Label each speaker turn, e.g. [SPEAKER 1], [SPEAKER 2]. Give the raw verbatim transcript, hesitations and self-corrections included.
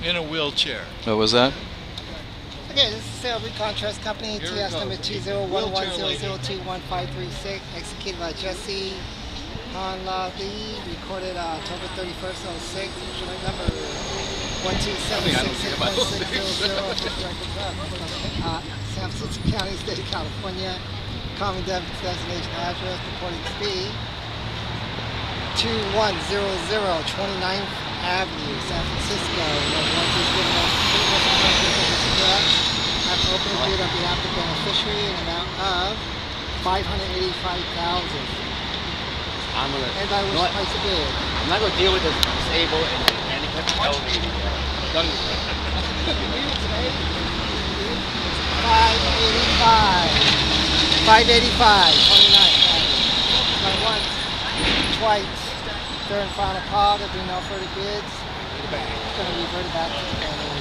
[SPEAKER 1] in a wheelchair.
[SPEAKER 2] What was that?
[SPEAKER 3] Okay, this is Sale Recon Trust Company,
[SPEAKER 1] Here
[SPEAKER 3] T
[SPEAKER 1] we
[SPEAKER 3] S
[SPEAKER 1] go.
[SPEAKER 3] number two zero one one zero
[SPEAKER 1] Wheelchair
[SPEAKER 3] zero
[SPEAKER 1] lady.
[SPEAKER 3] two one five three six, executed by Jesse Hanla Lee, recorded uh, October thirty-first, oh six, instrument number one two seven six six one six zero zero, uh, San Francisco County, State of California. Common destination address, reporting speed two one zero zero twenty-ninth Avenue, San Francisco. After opening bid on behalf of the beneficiary in an amount of five hundred eighty-five thousand dollars.
[SPEAKER 4] I'm gonna.
[SPEAKER 3] Anybody wish
[SPEAKER 4] You know
[SPEAKER 3] to
[SPEAKER 4] what?
[SPEAKER 3] place a bid?
[SPEAKER 4] I'm not gonna deal with this disabled and handicapped elderly. Done with it.
[SPEAKER 3] five eighty-five. five eighty-five, twenty-ninth Avenue. Going once, twice, third and final call. There'll be no further bids. It's going to revert back to the